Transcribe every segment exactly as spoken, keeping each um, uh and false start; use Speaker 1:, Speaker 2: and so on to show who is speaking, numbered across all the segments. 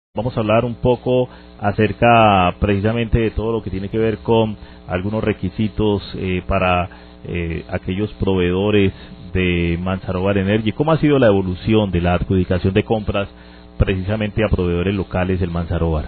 Speaker 1: Vamos a hablar un poco acerca precisamente de todo lo que tiene que ver con algunos requisitos eh, para eh, aquellos proveedores de Manzarobar Energy. ¿Cómo ha sido la evolución de la adjudicación de compras precisamente a proveedores locales del Manzarobar?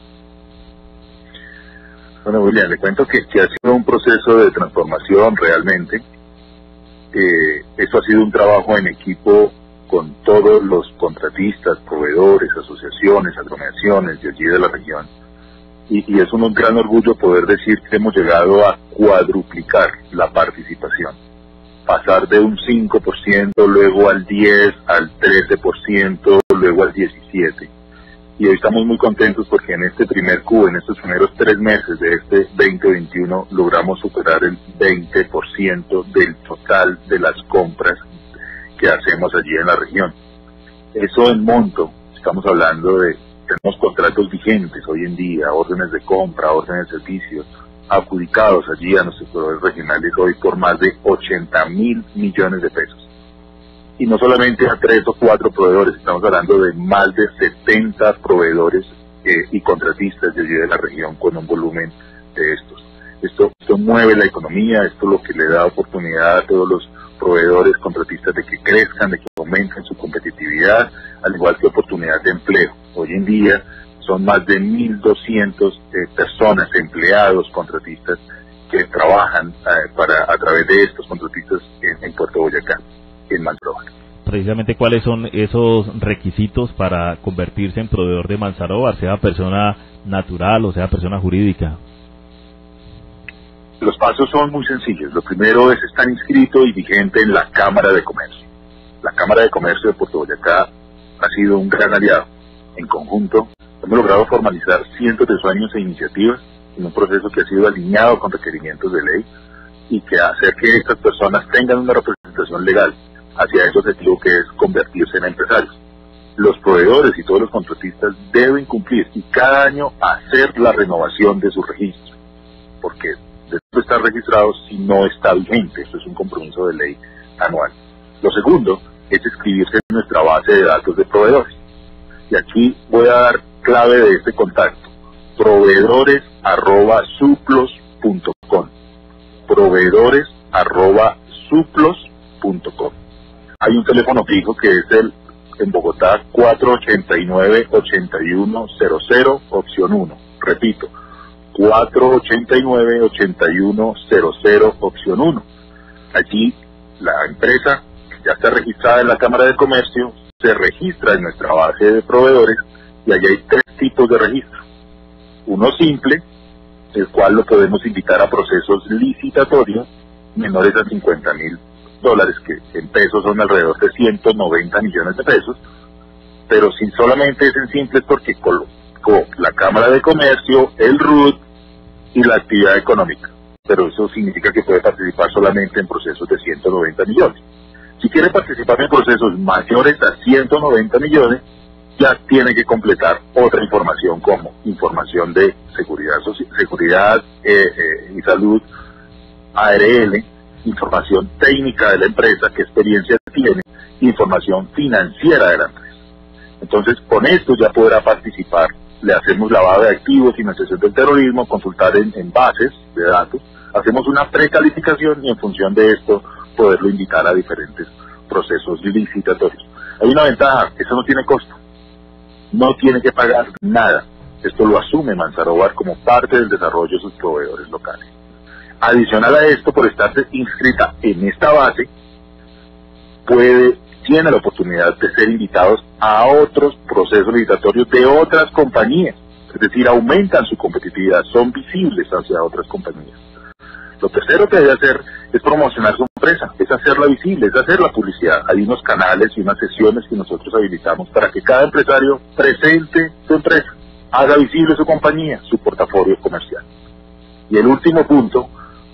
Speaker 2: Bueno, William, le cuento que, que ha sido un proceso de transformación realmente. Eh, esto ha sido un trabajo en equipo con todos los contratistas, proveedores, asociaciones, agremiaciones de allí de la región. Y, y es un, un gran orgullo poder decir que hemos llegado a cuadruplicar la participación. Pasar de un cinco por ciento, luego al diez por ciento, al trece por ciento, luego al diecisiete por ciento. Y hoy estamos muy contentos porque en este primer Q, en estos primeros tres meses de este veinte veintiuno, logramos superar el veinte por ciento del total de las compras que hacemos allí en la región. Eso en monto, estamos hablando de, tenemos contratos vigentes hoy en día, órdenes de compra, órdenes de servicios, adjudicados allí a nuestros proveedores regionales hoy por más de ochenta mil millones de pesos. Y no solamente a tres o cuatro proveedores, estamos hablando de más de setenta proveedores eh, y contratistas de allí de la región con un volumen de estos. Esto, esto mueve la economía, esto es lo que le da oportunidad a todos los proveedores, contratistas de que crezcan, de que aumenten su competitividad, al igual que oportunidad de empleo. Hoy en día son más de mil doscientas eh, personas, empleados, contratistas, que trabajan eh, para a través de estos contratistas en, en Puerto Boyacá, en Manzarobar.
Speaker 1: Precisamente, ¿cuáles son esos requisitos para convertirse en proveedor de Manzarobar, sea persona natural o sea persona jurídica?
Speaker 2: Los pasos son muy sencillos. Lo primero es estar inscrito y vigente en la Cámara de Comercio. La Cámara de Comercio de Puerto Boyacá ha sido un gran aliado. En conjunto, hemos logrado formalizar cientos de sueños e iniciativas en un proceso que ha sido alineado con requerimientos de ley y que hace que estas personas tengan una representación legal hacia ese objetivo que es convertirse en empresarios. Los proveedores y todos los contratistas deben cumplir y cada año hacer la renovación de su registro, porque de estar registrado si no está vigente. Esto es un compromiso de ley anual. Lo segundo es inscribirse en nuestra base de datos de proveedores. Y aquí voy a dar clave de este contacto: proveedores arroba suplos punto com. Proveedores arroba suplos punto com. Hay un teléfono fijo que es el en Bogotá cuatro ochenta y nueve, ochenta y uno cero cero, opción uno. Repito, cuatro ochenta y nueve, ochenta y uno cero cero, opción uno. Allí la empresa que ya está registrada en la Cámara de Comercio se registra en nuestra base de proveedores y allí hay tres tipos de registro. Uno simple, el cual lo podemos invitar a procesos licitatorios menores a cincuenta mil dólares, que en pesos son alrededor de ciento noventa millones de pesos, pero si solamente es en simple es porque colocó la Cámara de Comercio, el R U T y la actividad económica, pero eso significa que puede participar solamente en procesos de ciento noventa millones. Si quiere participar en procesos mayores a ciento noventa millones, ya tiene que completar otra información como información de seguridad, seguridad eh, eh, y salud, A R L, información técnica de la empresa, qué experiencia tiene, información financiera de la empresa. Entonces, con esto ya podrá participar. Le hacemos lavado de activos, financiación del terrorismo, consultar en, en bases de datos, hacemos una precalificación y en función de esto poderlo invitar a diferentes procesos licitatorios. Hay una ventaja: eso no tiene costo, no tiene que pagar nada. Esto lo asume Manzarobar como parte del desarrollo de sus proveedores locales. Adicional a esto, por estar inscrita en esta base, puede, tiene la oportunidad de ser invitados a otros procesos licitatorios de otras compañías, es decir, aumentan su competitividad, son visibles hacia otras compañías. Lo tercero que debe hacer es promocionar su empresa, es hacerla visible, es hacer la publicidad. Hay unos canales y unas sesiones que nosotros habilitamos para que cada empresario presente su empresa, haga visible su compañía, su portafolio comercial. Y el último punto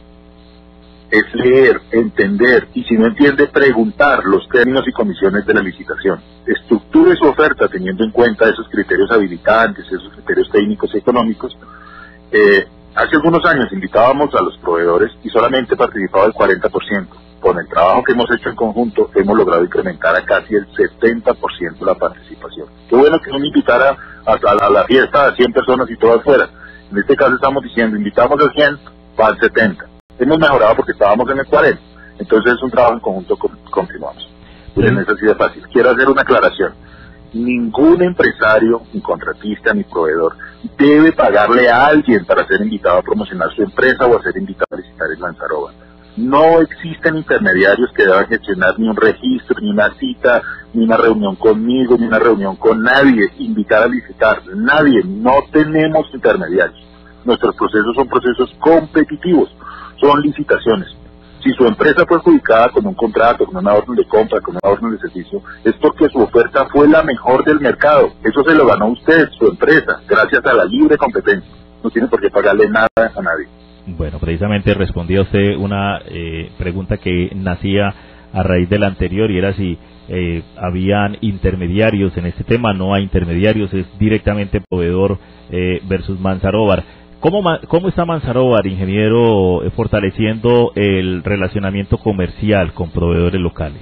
Speaker 2: es leer, entender, y si no entiende, preguntar los términos y condiciones de la licitación. Estructure su oferta teniendo en cuenta esos criterios habilitantes, esos criterios técnicos y económicos. Eh, hace algunos años invitábamos a los proveedores y solamente participaba el cuarenta por ciento. Con el trabajo que hemos hecho en conjunto, hemos logrado incrementar a casi el setenta por ciento la participación. Qué bueno que uno invitara hasta la, la fiesta a cien personas y todas fuera. En este caso estamos diciendo, invitamos a cien, van setenta. Hemos mejorado porque estábamos en el cuarenta. Entonces es un trabajo en conjunto, continuamos. Pues en eso sí de fácil. Quiero hacer una aclaración. Ningún empresario, ni contratista, ni proveedor debe pagarle a alguien para ser invitado a promocionar su empresa o a ser invitado a licitar en Manzarova. No existen intermediarios que deban gestionar ni un registro, ni una cita, ni una reunión conmigo, ni una reunión con nadie, invitar a licitar, nadie, no tenemos intermediarios. Nuestros procesos son procesos competitivos, son licitaciones. Si su empresa fue adjudicada con un contrato, con una orden de compra, con una orden de servicio, es porque su oferta fue la mejor del mercado. Eso se lo ganó usted, su empresa, gracias a la libre competencia. No tiene por qué pagarle nada a nadie.
Speaker 1: Bueno, precisamente respondía usted una eh, pregunta que nacía a raíz de la anterior, y era si eh, habían intermediarios en este tema. No hay intermediarios, es directamente proveedor eh, versus Manzarovar. ¿Cómo, ¿Cómo está Manzarovar, ingeniero, fortaleciendo el relacionamiento comercial con proveedores locales?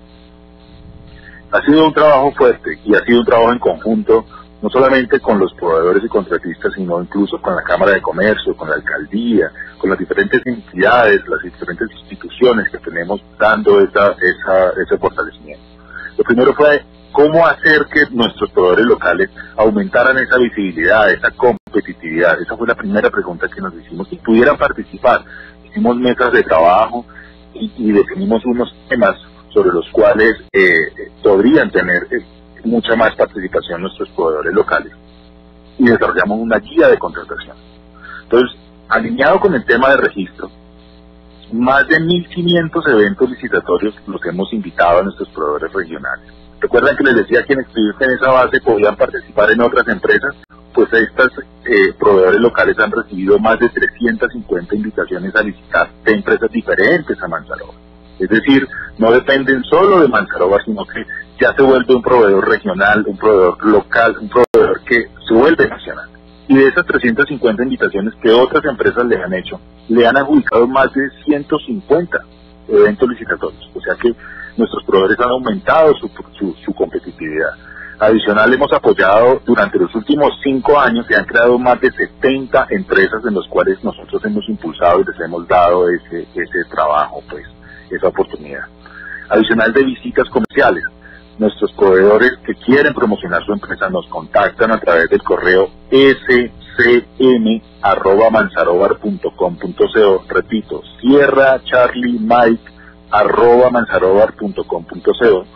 Speaker 2: Ha sido un trabajo fuerte y ha sido un trabajo en conjunto, no solamente con los proveedores y contratistas, sino incluso con la Cámara de Comercio, con la Alcaldía, con las diferentes entidades, las diferentes instituciones que tenemos dando esa, esa, ese fortalecimiento. Lo primero fue cómo hacer que nuestros proveedores locales aumentaran esa visibilidad, esa competitividad. Esa fue la primera pregunta que nos hicimos, y pudieran participar. Hicimos mesas de trabajo y, y definimos unos temas sobre los cuales eh, podrían tener eh, mucha más participación nuestros proveedores locales, y desarrollamos una guía de contratación. Entonces, alineado con el tema de registro, más de mil quinientos eventos licitatorios los hemos invitado a nuestros proveedores regionales. ¿Recuerdan que les decía que quienes estuvieron en esa base podían participar en otras empresas? Pues estos eh, proveedores locales han recibido más de trescientas cincuenta invitaciones a licitar de empresas diferentes a Manzarova. Es decir, no dependen solo de Manzarova, sino que ya se vuelve un proveedor regional, un proveedor local, un proveedor que se vuelve nacional. Y de esas trescientas cincuenta invitaciones que otras empresas le han hecho, le han adjudicado más de ciento cincuenta eventos licitatorios. O sea que nuestros proveedores han aumentado su, su, su competitividad. Adicional, hemos apoyado durante los últimos cinco años, se han creado más de setenta empresas en las cuales nosotros hemos impulsado y les hemos dado ese, ese trabajo, pues, esa oportunidad. Adicional de visitas comerciales, nuestros proveedores que quieren promocionar su empresa nos contactan a través del correo s c m arroba manzarovar punto com punto co, repito, Sierra Charlie Mike arroba manzarovar punto com punto co,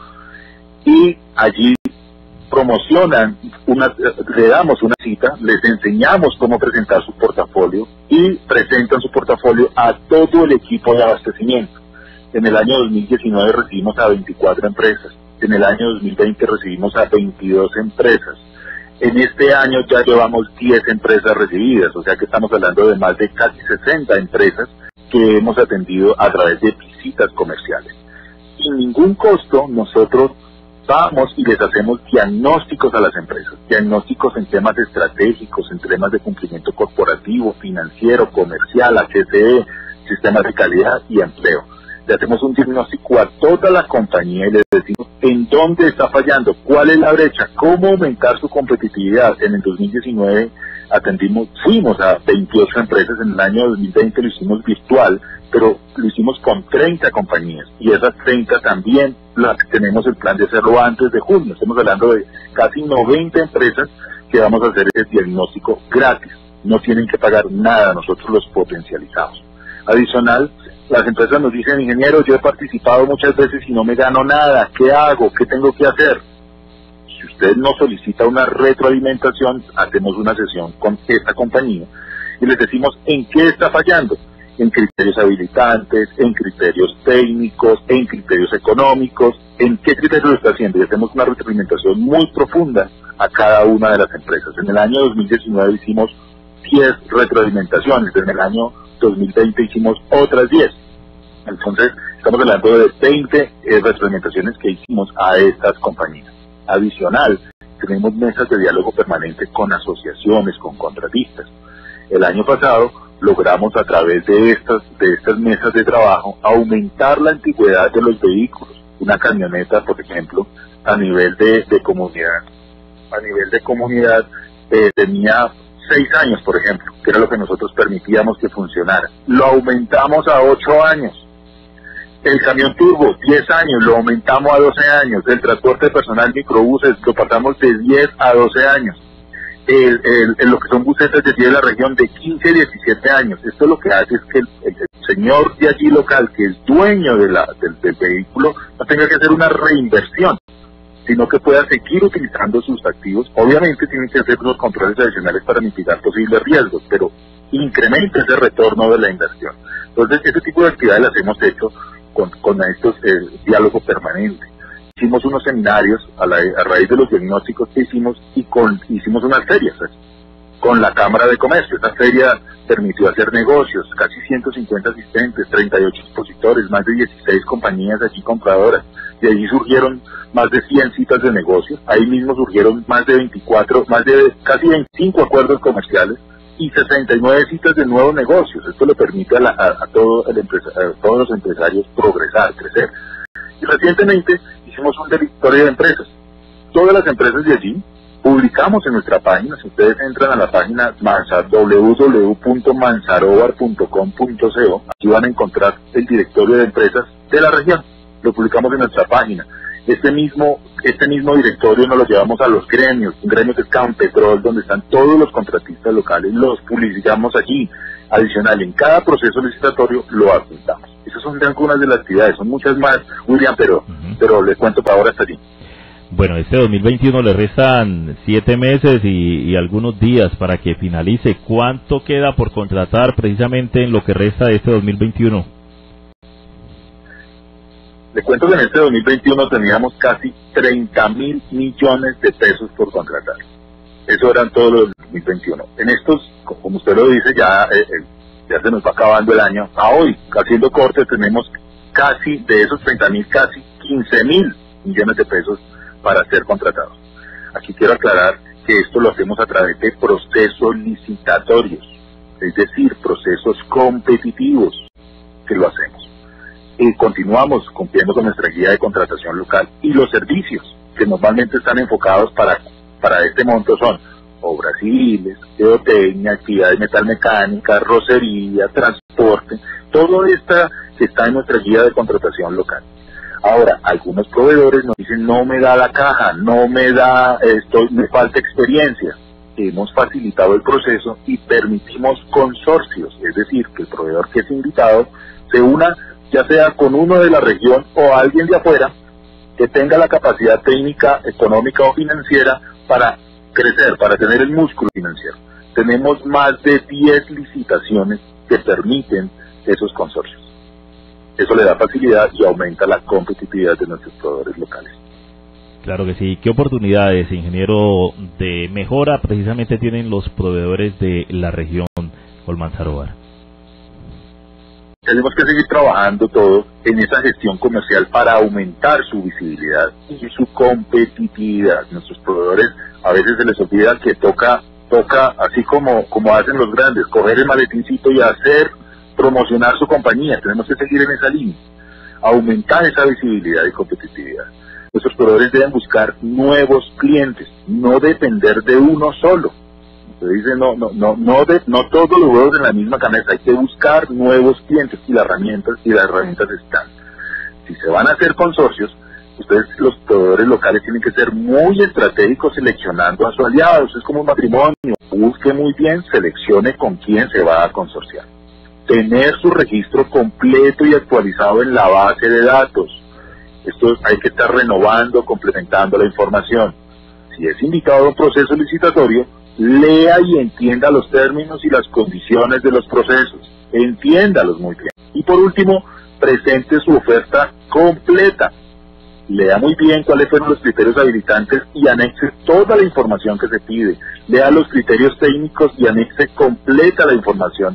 Speaker 2: y allí promocionan, una, le damos una cita, les enseñamos cómo presentar su portafolio y presentan su portafolio a todo el equipo de abastecimiento. En el año dos mil diecinueve recibimos a veinticuatro empresas, en el año dos mil veinte recibimos a veintidós empresas, en este año ya llevamos diez empresas recibidas, o sea que estamos hablando de más de casi sesenta empresas que hemos atendido a través de visitas comerciales. Sin ningún costo nosotros vamos y les hacemos diagnósticos a las empresas, diagnósticos en temas estratégicos, en temas de cumplimiento corporativo, financiero, comercial, H C E, sistemas de calidad y empleo. Le hacemos un diagnóstico a toda la compañía y les decimos en dónde está fallando, cuál es la brecha, cómo aumentar su competitividad. En el dos mil diecinueve atendimos, fuimos a veintiocho empresas, en el año dos mil veinte lo hicimos virtual, pero lo hicimos con treinta compañías, y esas treinta también las tenemos el plan de hacerlo antes de junio. Estamos hablando de casi noventa empresas que vamos a hacer ese diagnóstico gratis, no tienen que pagar nada, nosotros los potencializamos. Adicional, las empresas nos dicen, ingeniero, yo he participado muchas veces y no me gano nada, ¿qué hago? ¿Qué tengo que hacer? Si usted nos solicita una retroalimentación, hacemos una sesión con esta compañía y les decimos en qué está fallando, en criterios habilitantes, en criterios técnicos, en criterios económicos, en qué criterios lo está haciendo, y hacemos una retroalimentación muy profunda a cada una de las empresas. En el año dos mil diecinueve hicimos diez retroalimentaciones, en el año dos mil veinte hicimos otras diez. Entonces, estamos hablando de veinte eh, retroalimentaciones que hicimos a estas compañías. Adicional, tenemos mesas de diálogo permanente con asociaciones, con contratistas. El año pasado logramos a través de estas, de estas mesas de trabajo aumentar la antigüedad de los vehículos. Una camioneta, por ejemplo, a nivel de, de comunidad, a nivel de comunidad eh, tenía seis años, por ejemplo, que era lo que nosotros permitíamos que funcionara. Lo aumentamos a ocho años. El camión turbo, diez años, lo aumentamos a doce años. El transporte personal microbuses, lo pasamos de diez a doce años. El, el, el, lo que son busetas de aquí de la región, de quince a diecisiete años. Esto lo que hace es que el, el, el señor de allí local, que es dueño de la, del, del vehículo, no tenga que hacer una reinversión, sino que pueda seguir utilizando sus activos. Obviamente tienen que hacer unos controles adicionales para mitigar posibles riesgos, pero incrementa ese retorno de la inversión. Entonces, ese tipo de actividades las hemos hecho con, con estos eh, diálogos permanentes. Hicimos unos seminarios a, la, a raíz de los diagnósticos que hicimos y con, hicimos unas ferias ¿sabes? Con la Cámara de Comercio. Esta feria permitió hacer negocios, casi ciento cincuenta asistentes, treinta y ocho expositores, más de dieciséis compañías aquí compradoras. De allí surgieron más de cien citas de negocios. Ahí mismo surgieron más de veinticuatro, más de casi veinticinco acuerdos comerciales y sesenta y nueve citas de nuevos negocios. Esto le permite a, la, a, a, todo el empresa, a todos los empresarios progresar, crecer. Y recientemente hicimos un directorio de empresas. Todas las empresas de allí publicamos en nuestra página. Si ustedes entran a la página w w w punto manzarobar punto com punto co, aquí van a encontrar el directorio de empresas de la región. Lo publicamos en nuestra página. Este mismo, este mismo directorio nos lo llevamos a los gremios, un gremio que es Campetrol, donde están todos los contratistas locales, los publicamos allí. Adicional, en cada proceso licitatorio lo adjuntamos. Esas son algunas de las actividades, son muchas más, William, pero, uh-huh. pero les cuento para ahora hasta allí.
Speaker 1: Bueno, este dos mil veintiuno le restan siete meses y, y algunos días para que finalice. ¿Cuánto queda por contratar precisamente en lo que resta de este dos mil veintiuno?
Speaker 2: Le cuento que en este dos mil veintiuno teníamos casi treinta mil millones de pesos por contratar. Eso eran todos los dos mil veintiuno. En estos, como usted lo dice, ya, eh, ya se nos va acabando el año. A hoy, haciendo corte, tenemos casi, de esos treinta mil, casi quince mil millones de pesos para ser contratados. Aquí quiero aclarar que esto lo hacemos a través de procesos licitatorios, es decir, procesos competitivos que lo hacemos. Y continuamos cumpliendo con nuestra guía de contratación local y los servicios que normalmente están enfocados para, para este monto son obras civiles, geotecnia, actividades metalmecánicas, rocería, transporte, todo esto que está en nuestra guía de contratación local. Ahora, algunos proveedores nos dicen no me da la caja, no me da, esto, me falta experiencia. Hemos facilitado el proceso y permitimos consorcios, es decir, que el proveedor que es invitado se una ya sea con uno de la región o alguien de afuera que tenga la capacidad técnica, económica o financiera para crecer, para tener el músculo financiero. Tenemos más de diez licitaciones que permiten esos consorcios. Eso le da facilidad y aumenta la competitividad de nuestros proveedores locales.
Speaker 1: Claro que sí. ¿Qué oportunidades, ingeniero, de mejora precisamente tienen los proveedores de la región Colmanzarobar?
Speaker 2: Tenemos que seguir trabajando todos en esa gestión comercial para aumentar su visibilidad y su competitividad. Nuestros proveedores a veces se les olvida que toca, toca así como, como hacen los grandes, coger el maletincito y hacer, promocionar su compañía. Tenemos que seguir en esa línea, aumentar esa visibilidad y competitividad. Nuestros proveedores deben buscar nuevos clientes, no depender de uno solo. Se dice, no, no, no, no, de, no todos los huevos en la misma canasta, hay que buscar nuevos clientes y las herramientas, y las herramientas están. Si se van a hacer consorcios, ustedes, los proveedores locales, tienen que ser muy estratégicos seleccionando a sus aliados. Es como un matrimonio, busque muy bien, seleccione con quién se va a consorciar. Tener su registro completo y actualizado en la base de datos. Esto hay que estar renovando, complementando la información. Si es invitado a un proceso licitatorio, lea y entienda los términos y las condiciones de los procesos. Entiéndalos muy bien. Y por último, presente su oferta completa. Lea muy bien cuáles fueron los criterios habilitantes y anexe toda la información que se pide. Lea los criterios técnicos y anexe completa la información.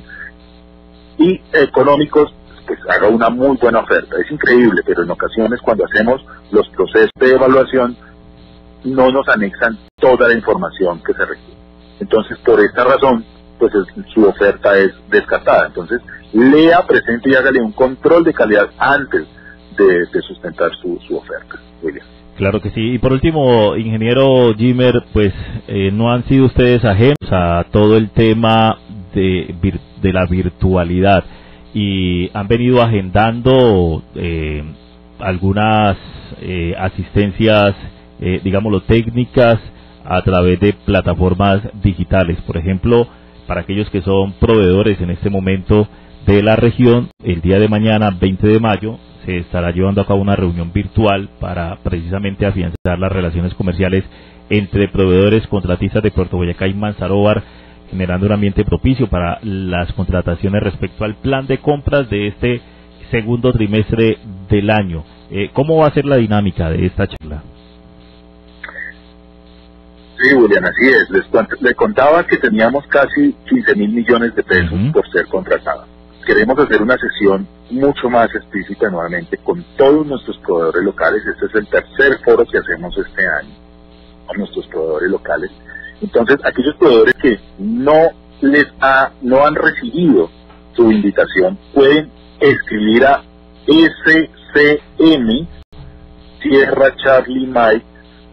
Speaker 2: Y económicos, pues haga una muy buena oferta. Es increíble, pero en ocasiones cuando hacemos los procesos de evaluación no nos anexan toda la información que se requiere. Entonces, por esta razón, pues es, su oferta es descartada. Entonces, lea, presente y hágale un control de calidad antes de, de sustentar su, su oferta. William.
Speaker 1: Claro que sí. Y por último, ingeniero Ymer, pues eh, no han sido ustedes ajenos a todo el tema de, de la virtualidad y han venido agendando eh, algunas eh, asistencias, eh, digámoslo, técnicas a través de plataformas digitales. Por ejemplo, para aquellos que son proveedores en este momento de la región, el día de mañana, veinte de mayo, se estará llevando a cabo una reunión virtual para precisamente afianzar las relaciones comerciales entre proveedores, contratistas de Puerto Boyacá y Manzaróvar, generando un ambiente propicio para las contrataciones respecto al plan de compras de este segundo trimestre del año. Eh, ¿Cómo va a ser la dinámica de esta charla?
Speaker 2: Sí, William, así es. Les, les contaba que teníamos casi quince mil millones de pesos uh-huh. por ser contratados. Queremos hacer una sesión mucho más explícita nuevamente con todos nuestros proveedores locales. Este es el tercer foro que hacemos este año con nuestros proveedores locales. Entonces, aquellos proveedores que no les ha, no han recibido su invitación pueden escribir a S C M Sierra Charlie Mike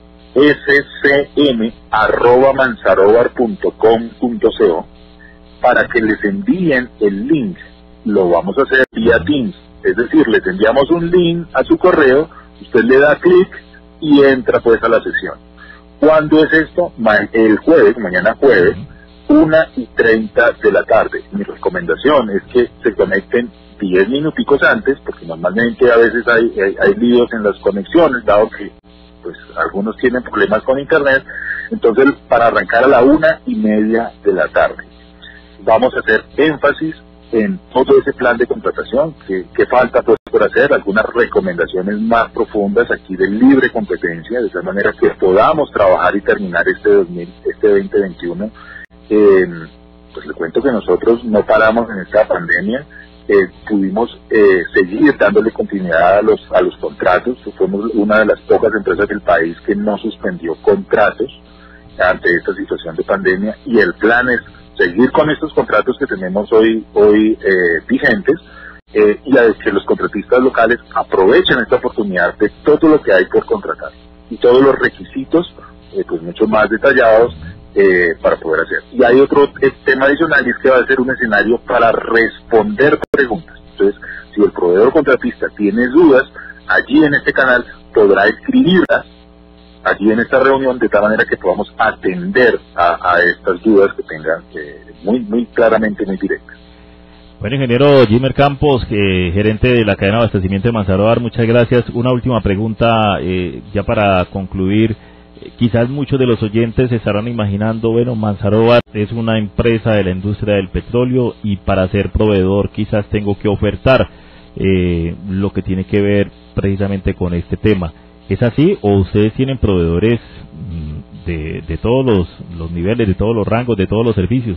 Speaker 2: S C M arroba manzarovar punto com punto co para que les envíen el link. Lo vamos a hacer vía Teams, es decir, les enviamos un link a su correo, usted le da clic y entra pues a la sesión. ¿Cuándo es esto? El jueves, mañana jueves, una y treinta de la tarde. Mi recomendación es que se conecten diez minuticos antes, porque normalmente a veces hay, hay, hay líos en las conexiones, dado que pues algunos tienen problemas con internet. Entonces, para arrancar a la una y media de la tarde, vamos a hacer énfasis en todo ese plan de contratación, que, que falta pues, por hacer, algunas recomendaciones más profundas aquí de libre competencia, de tal manera que podamos trabajar y terminar este dos mil, este veinte veintiuno. Eh, pues le cuento que nosotros no paramos en esta pandemia, eh, pudimos eh, seguir dándole continuidad a los, a los contratos. Fuimos una de las pocas empresas del país que no suspendió contratos ante esta situación de pandemia, y el plan es seguir con estos contratos que tenemos hoy hoy eh, vigentes, eh, y a que los contratistas locales aprovechen esta oportunidad de todo lo que hay por contratar y todos los requisitos eh, pues mucho más detallados eh, para poder hacer. Y hay otro eh, tema adicional, y es que va a ser un escenario para responder preguntas. Entonces, si el proveedor contratista tiene dudas, allí en este canal podrá escribirlas allí en esta reunión, de tal manera que podamos atender a, a estas dudas que tengan eh, muy muy claramente, muy directas.
Speaker 1: Bueno, ingeniero Ymer Campos, eh, gerente de la cadena de abastecimiento de Manzaróvar, muchas gracias. Una última pregunta, eh, ya para concluir. Eh, quizás muchos de los oyentes se estarán imaginando, bueno, Manzaróvar es una empresa de la industria del petróleo y para ser proveedor quizás tengo que ofertar eh, lo que tiene que ver precisamente con este tema. ¿Es así o ustedes tienen proveedores de, de todos los, los niveles, de todos los rangos, de todos los servicios?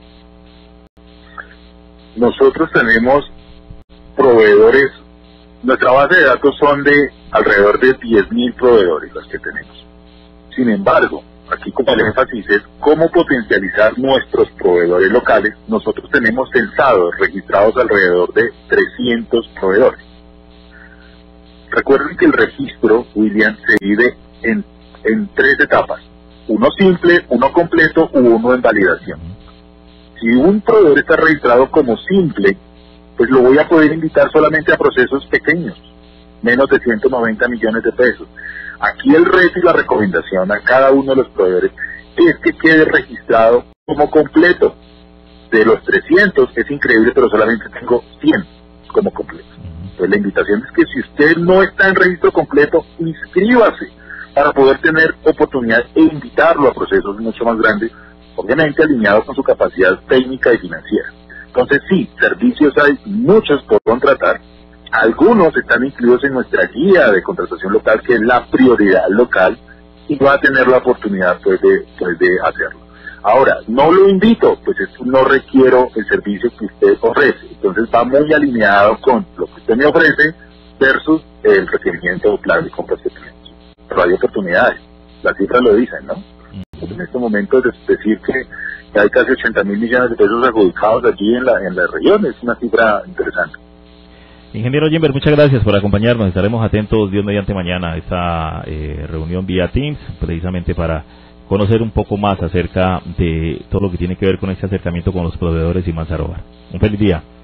Speaker 2: Nosotros tenemos proveedores, nuestra base de datos son de alrededor de diez mil proveedores los que tenemos. Sin embargo, aquí como el énfasis es cómo potencializar nuestros proveedores locales. Nosotros tenemos censados, registrados alrededor de trescientos proveedores. Recuerden que el registro, William, se divide en, en tres etapas: uno simple, uno completo u uno en validación. Si un proveedor está registrado como simple, pues lo voy a poder invitar solamente a procesos pequeños, menos de ciento noventa millones de pesos. Aquí el reto y la recomendación a cada uno de los proveedores es que quede registrado como completo. De los trescientos, es increíble, pero solamente tengo cien como completo. Pues la invitación es que si usted no está en registro completo, inscríbase para poder tener oportunidad e invitarlo a procesos mucho más grandes, obviamente alineados con su capacidad técnica y financiera. Entonces sí, servicios hay muchos por contratar, algunos están incluidos en nuestra guía de contratación local, que es la prioridad local, y va a tener la oportunidad pues de, pues de hacerlo. Ahora, no lo invito, pues es, no requiero el servicio que usted ofrece, entonces va muy alineado con lo que usted me ofrece versus el requerimiento o plan de compras que tenemos. Pero hay oportunidades, las cifras lo dicen, ¿no? Pues en este momento es decir que hay casi ochenta mil millones de pesos adjudicados allí en la, en la región, es una cifra interesante.
Speaker 1: Ingeniero Jimber, muchas gracias por acompañarnos. Estaremos atentos, Dios mediante, mañana a esta eh, reunión vía Teams, precisamente para conocer un poco más acerca de todo lo que tiene que ver con este acercamiento con los proveedores y Manzar Hogar. Un feliz día.